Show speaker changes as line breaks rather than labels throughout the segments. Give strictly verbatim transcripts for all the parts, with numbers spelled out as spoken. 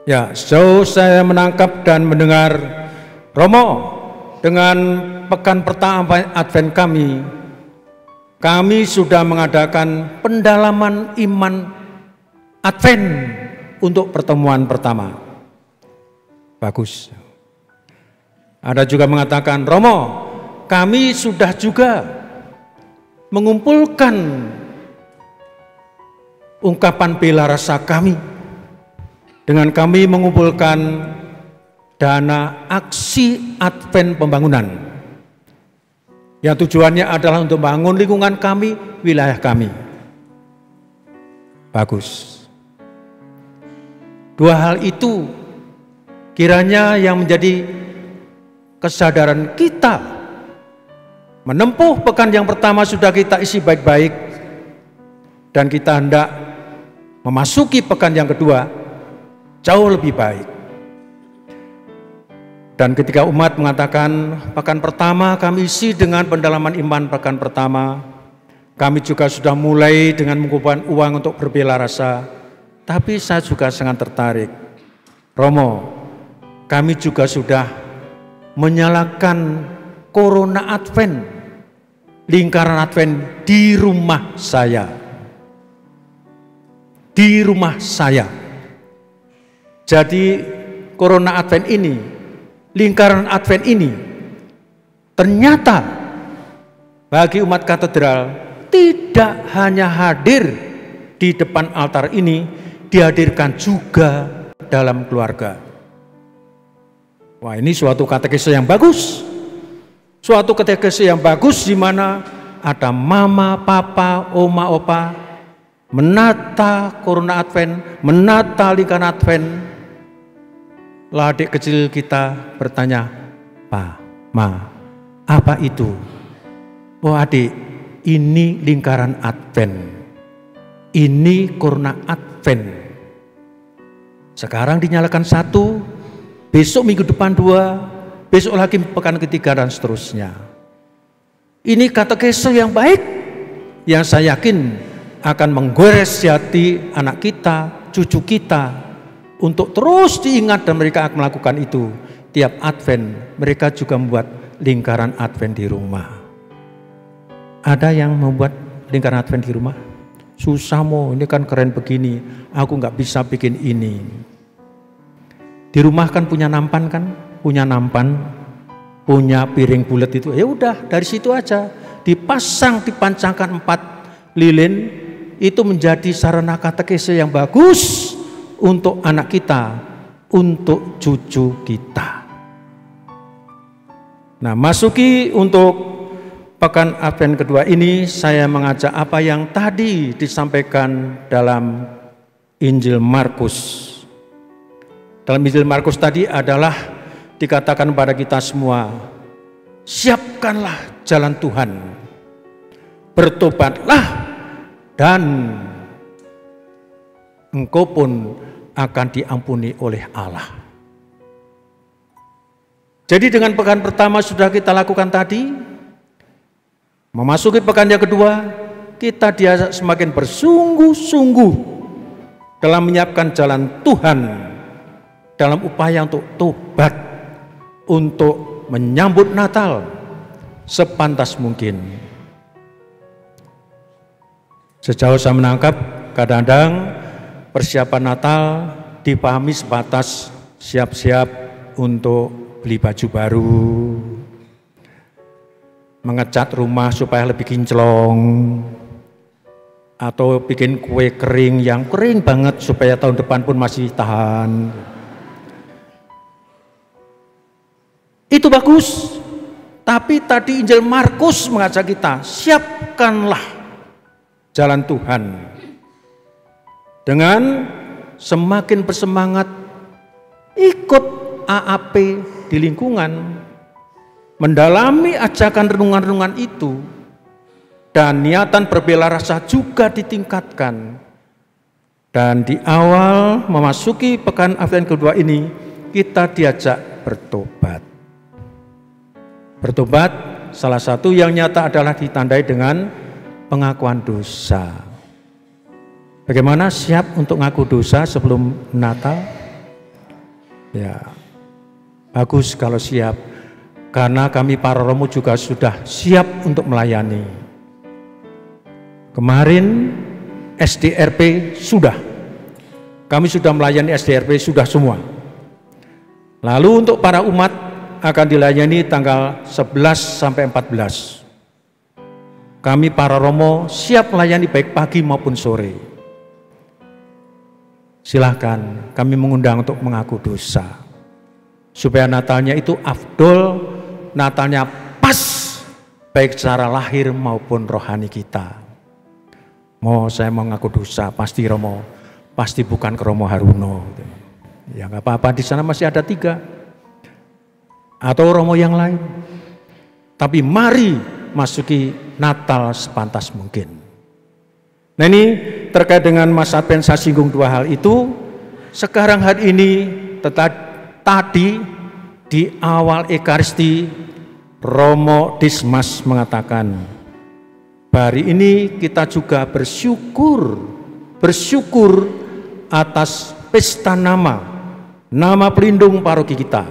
Ya, sejauh saya menangkap dan mendengar Romo, dengan pekan pertama Advent kami, kami sudah mengadakan pendalaman iman Advent untuk pertemuan pertama. Bagus. Ada juga mengatakan, Romo, kami sudah juga mengumpulkan ungkapan bela rasa kami dengan kami mengumpulkan dana aksi Advent pembangunan yang tujuannya adalah untuk membangun lingkungan kami, wilayah kami. Bagus. Dua hal itu kiranya yang menjadi kesadaran kita menempuh pekan yang pertama sudah kita isi baik-baik dan kita hendak memasuki pekan yang kedua jauh lebih baik. Dan ketika umat mengatakan pekan pertama kami isi dengan pendalaman iman pekan pertama, kami juga sudah mulai dengan mengumpulkan uang untuk berbela rasa. Tapi saya juga sangat tertarik, Romo, kami juga sudah menyalakan Corona Advent, lingkaran Advent di rumah saya. Di rumah saya. Jadi Corona Advent ini, lingkaran Advent ini, ternyata bagi umat katedral tidak hanya hadir di depan altar ini, dihadirkan juga dalam keluarga. Wah, ini suatu katekese yang bagus. Suatu katekese yang bagus di mana ada mama, papa, oma, opa menata Corona Advent, menata lingkaran Advent. Lah adik kecil kita bertanya, Pa, Ma, apa itu? Oh adik, ini lingkaran Advent. Ini Corona Advent. Sekarang dinyalakan satu, besok minggu depan dua, besok lagi pekan ketiga dan seterusnya. Ini katekese yang baik, yang saya yakin akan menggores hati anak kita, cucu kita, untuk terus diingat dan mereka akan melakukan itu. Tiap Advent mereka juga membuat lingkaran Advent di rumah. Ada yang membuat lingkaran Advent di rumah? Susah mo, ini kan keren begini, aku nggak bisa bikin ini. Di rumah kan punya nampan kan, punya nampan, punya piring bulat itu, ya udah dari situ aja dipasang, dipancangkan empat lilin, itu menjadi sarana katekese yang bagus untuk anak kita, untuk cucu kita. Nah, masuki untuk pekan Advent kedua ini, saya mengajak apa yang tadi disampaikan dalam Injil Markus. Dalam Injil Markus tadi adalah dikatakan kepada kita semua, siapkanlah jalan Tuhan, bertobatlah dan engkau pun akan diampuni oleh Allah. Jadi dengan pekan pertama sudah kita lakukan tadi, memasuki pekan yang kedua, kita dia semakin bersungguh-sungguh dalam menyiapkan jalan Tuhan, dalam upaya untuk tobat, untuk menyambut Natal sepantas mungkin. Sejauh saya menangkap, kadang-kadang persiapan Natal dipahami sebatas siap-siap untuk beli baju baru, mengecat rumah supaya lebih kinclong, atau bikin kue kering yang kering banget supaya tahun depan pun masih tahan. Itu bagus, tapi tadi Injil Markus mengajak kita, siapkanlah jalan Tuhan. Dengan semakin bersemangat ikut A A P di lingkungan, mendalami ajakan renungan-renungan itu, dan niatan berbela rasa juga ditingkatkan. Dan di awal memasuki pekan Advent kedua ini, kita diajak bertobat. Bertobat salah satu yang nyata adalah ditandai dengan pengakuan dosa. Bagaimana siap untuk ngaku dosa sebelum Natal? Ya, bagus kalau siap. Karena kami para romo juga sudah siap untuk melayani. Kemarin S D R P sudah. Kami sudah melayani S D R P sudah semua. Lalu untuk para umat akan dilayani tanggal sebelas sampai empat belas. Kami para romo siap melayani baik pagi maupun sore. Silahkan kami mengundang untuk mengaku dosa. Supaya Natalnya itu afdol, Natalnya pas baik secara lahir maupun rohani kita. Mau saya mau ngaku dosa, pasti romo, pasti bukan ke Romo Haruno. Ya nggak apa-apa, di sana masih ada tiga atau romo yang lain. Tapi mari masuki Natal sepantas mungkin. Nah ini terkait dengan Mas Advent, saya singgung dua hal itu. Sekarang hari ini tetap tadi di awal Ekaristi Romo Dismas mengatakan, hari ini kita juga bersyukur, bersyukur atas pesta nama, nama pelindung paroki kita.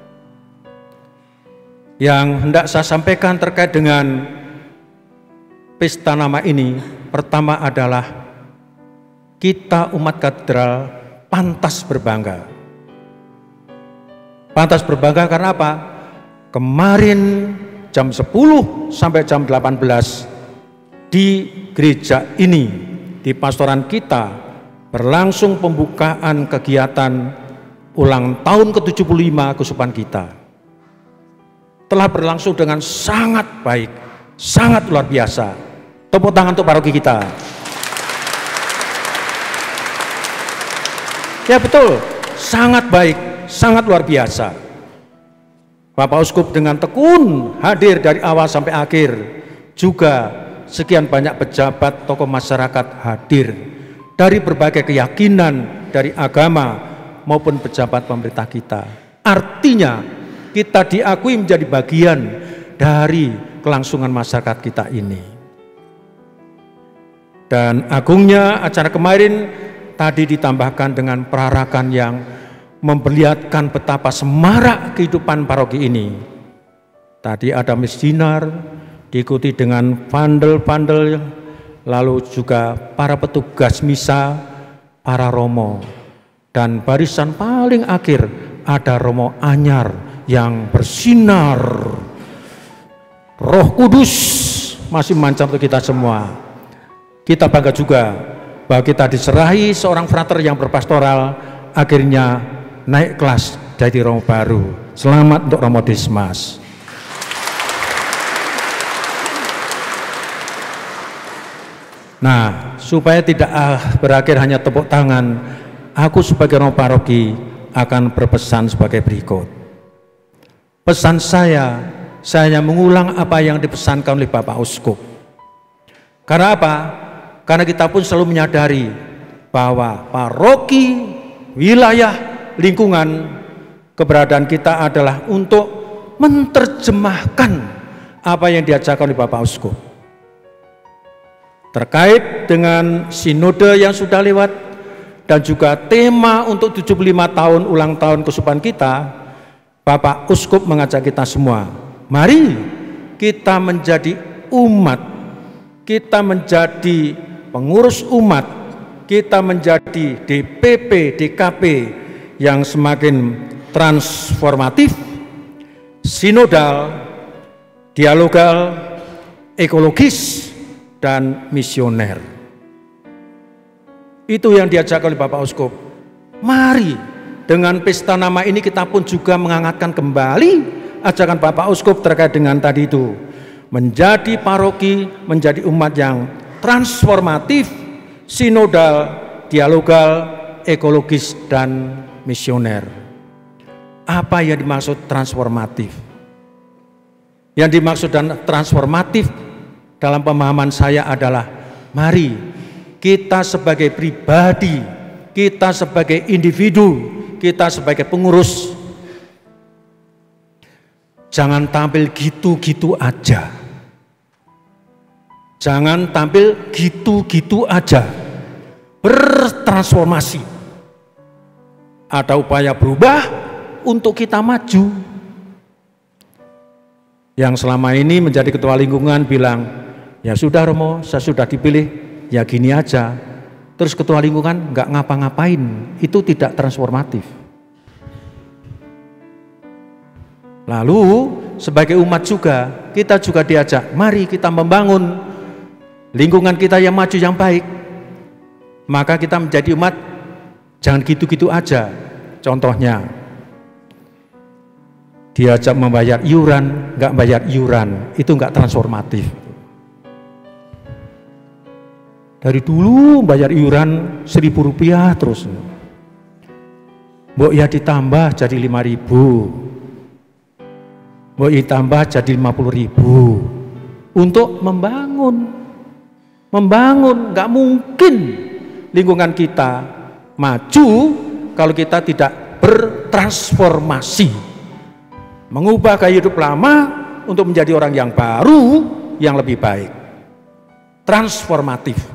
Yang hendak saya sampaikan terkait dengan pesta nama ini, pertama adalah kita umat katedral pantas berbangga. Pantas berbangga karena apa? Kemarin jam sepuluh sampai jam delapan belas di gereja ini, di pastoran kita, berlangsung pembukaan kegiatan ulang tahun ke tujuh puluh lima keuskupan kita. Telah berlangsung dengan sangat baik, sangat luar biasa. Tepuk tangan untuk paroki kita. Ya betul, sangat baik, sangat luar biasa. Bapak Uskup dengan tekun hadir dari awal sampai akhir. Juga sekian banyak pejabat, tokoh masyarakat hadir dari berbagai keyakinan, dari agama maupun pejabat pemerintah kita. Artinya kita diakui menjadi bagian dari kelangsungan masyarakat kita ini. Dan agungnya acara kemarin tadi ditambahkan dengan perarakan yang memperlihatkan betapa semarak kehidupan paroki ini. Tadi ada misdinar, diikuti dengan pandel-pandel, lalu juga para petugas misa, para romo, dan barisan paling akhir ada romo anyar yang bersinar. Roh Kudus masih mancap untuk kita semua. Kita bangga juga bahwa kita diserahi seorang frater yang berpastoral, akhirnya naik kelas jadi romo baru. Selamat untuk Romo Dismas. Nah, supaya tidak ah, berakhir hanya tepuk tangan, aku sebagai romo paroki akan berpesan sebagai berikut. Pesan saya, saya mengulang apa yang dipesankan oleh Bapak Uskup. Karena apa? Karena kita pun selalu menyadari bahwa paroki, wilayah, lingkungan keberadaan kita adalah untuk menerjemahkan apa yang diajarkan oleh Bapak Uskup. Terkait dengan sinode yang sudah lewat dan juga tema untuk tujuh puluh lima tahun ulang tahun keuskupan kita, Bapak Uskup mengajak kita semua, mari kita menjadi umat, kita menjadi pengurus umat, kita menjadi D P P, D K P yang semakin transformatif, sinodal, dialogal, ekologis, dan misioner. Itu yang diajarkan oleh Bapak Uskup. Mari dengan pesta nama ini kita pun juga menghangatkan kembali ajakan Bapak Uskup terkait dengan tadi itu. Menjadi paroki, menjadi umat yang transformatif, sinodal, dialogal, ekologis, dan misioner. Apa yang dimaksud transformatif? Yang dimaksud dan transformatif dalam pemahaman saya adalah, mari kita sebagai pribadi, kita sebagai individu, kita sebagai pengurus, jangan tampil gitu-gitu aja. Jangan tampil gitu-gitu aja. Bertransformasi. Ada upaya berubah, untuk kita maju. Yang selama ini menjadi ketua lingkungan bilang, ya sudah Romo, saya sudah dipilih, ya gini aja. Terus ketua lingkungan nggak ngapa-ngapain, itu tidak transformatif. Lalu sebagai umat juga, kita juga diajak, mari kita membangun lingkungan kita yang maju yang baik. Maka kita menjadi umat, jangan gitu-gitu aja. Contohnya, diajak membayar iuran, nggak bayar iuran, itu nggak transformatif. Dari dulu bayar iuran seribu rupiah terus, mbok ya ditambah jadi lima ribu, mbok ya ditambah jadi lima puluh ribu, untuk membangun, membangun. Nggak mungkin lingkungan kita maju kalau kita tidak bertransformasi. Mengubah gaya hidup lama untuk menjadi orang yang baru, yang lebih baik. Transformatif.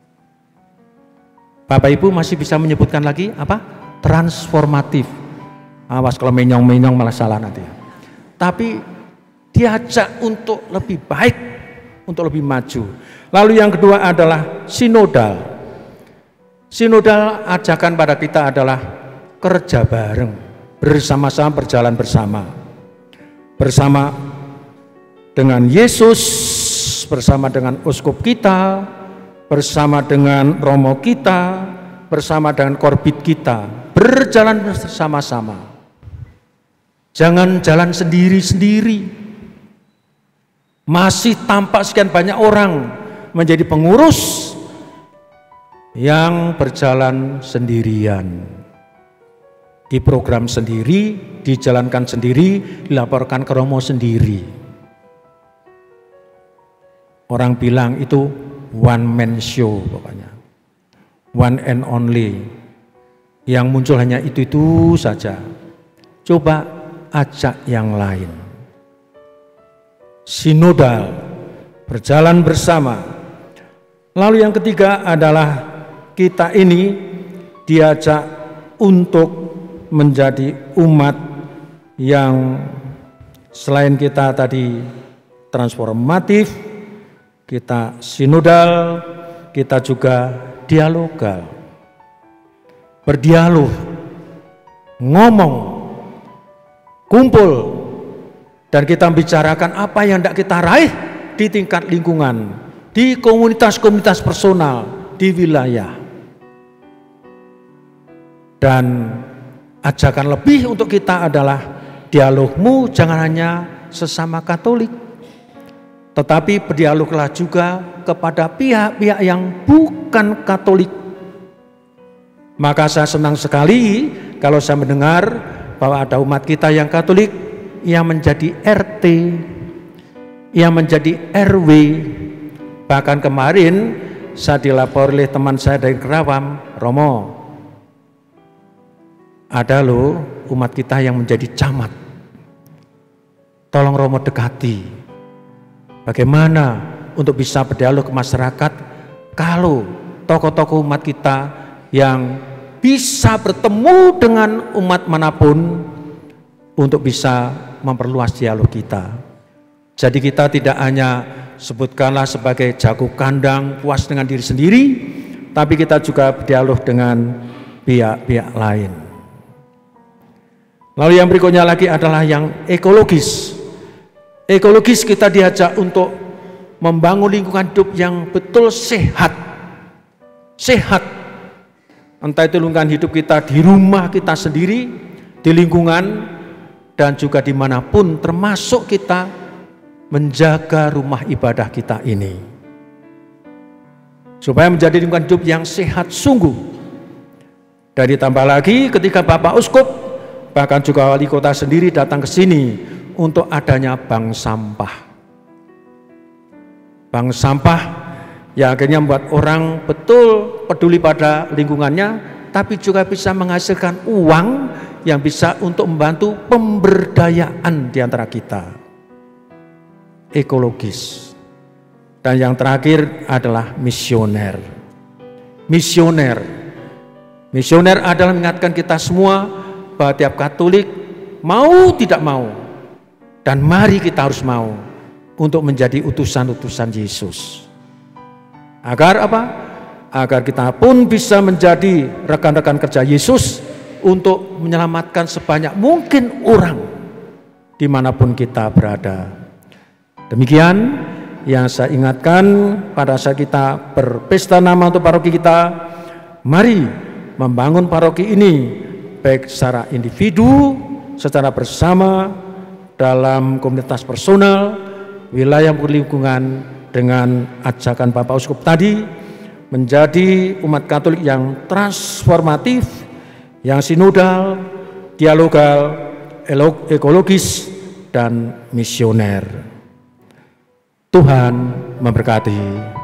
Bapak Ibu masih bisa menyebutkan lagi apa? Transformatif. Awas kalau menyong-menyong malah salah nanti. Tapi diajak untuk lebih baik, untuk lebih maju. Lalu yang kedua adalah sinodal. Sinodal ajakan pada kita adalah kerja bareng, bersama-sama, berjalan bersama. Bersama dengan Yesus, bersama dengan uskup kita, bersama dengan romo kita, bersama dengan korbit kita, berjalan bersama-sama. Jangan jalan sendiri-sendiri. Masih tampak sekian banyak orang menjadi pengurus yang berjalan sendirian. Di program sendiri, dijalankan sendiri, dilaporkan ke romo sendiri. Orang bilang itu one man show pokoknya. One and only. Yang muncul hanya itu-itu saja. Coba ajak yang lain. Sinodal, berjalan bersama. Lalu yang ketiga adalah kita ini diajak untuk menjadi umat yang selain kita tadi transformatif, kita sinodal, kita juga dialogal, berdialog, ngomong, kumpul, dan kita bicarakan apa yang tidak kita raih di tingkat lingkungan, di komunitas-komunitas personal, di wilayah. Dan ajakan lebih untuk kita adalah dialogmu jangan hanya sesama Katolik, tetapi berdialoglah juga kepada pihak-pihak yang bukan Katolik. Maka saya senang sekali kalau saya mendengar bahwa ada umat kita yang Katolik yang menjadi R T, yang menjadi R W. Bahkan kemarin saya dilapor oleh teman saya dari Kerawang, Romo, ada loh umat kita yang menjadi camat. Tolong Romo dekati. Bagaimana untuk bisa berdialog ke masyarakat kalau tokoh-tokoh umat kita yang bisa bertemu dengan umat manapun untuk bisa memperluas dialog kita. Jadi kita tidak hanya sebutkanlah sebagai jago kandang puas dengan diri sendiri, tapi kita juga berdialog dengan pihak-pihak lain. Lalu yang berikutnya lagi adalah yang ekologis. Ekologis kita diajak untuk membangun lingkungan hidup yang betul sehat. Sehat. Entah itu lingkungan hidup kita di rumah kita sendiri, di lingkungan, dan juga dimanapun, termasuk kita menjaga rumah ibadah kita ini. Supaya menjadi lingkungan hidup yang sehat sungguh. Dan ditambah lagi ketika Bapak Uskup, bahkan juga wali kota sendiri datang ke sini untuk adanya bank sampah. Bank sampah yang akhirnya membuat orang betul peduli pada lingkungannya, tapi juga bisa menghasilkan uang yang bisa untuk membantu pemberdayaan di antara kita. Ekologis. Dan yang terakhir adalah misioner. Misioner. Misioner adalah mengingatkan kita semua bahwa tiap Katolik mau tidak mau, dan mari kita harus mau untuk menjadi utusan-utusan Yesus. Agar apa? Agar kita pun bisa menjadi rekan-rekan kerja Yesus untuk menyelamatkan sebanyak mungkin orang dimanapun kita berada. Demikian yang saya ingatkan pada saat kita berpesta nama untuk paroki kita. Mari membangun paroki ini baik secara individu, secara bersama, dalam komunitas personal, wilayah berlingkungan, dengan ajakan Bapak Uskup tadi, menjadi umat Katolik yang transformatif, yang sinodal, dialogal, ekologis, dan misioner. Tuhan memberkati.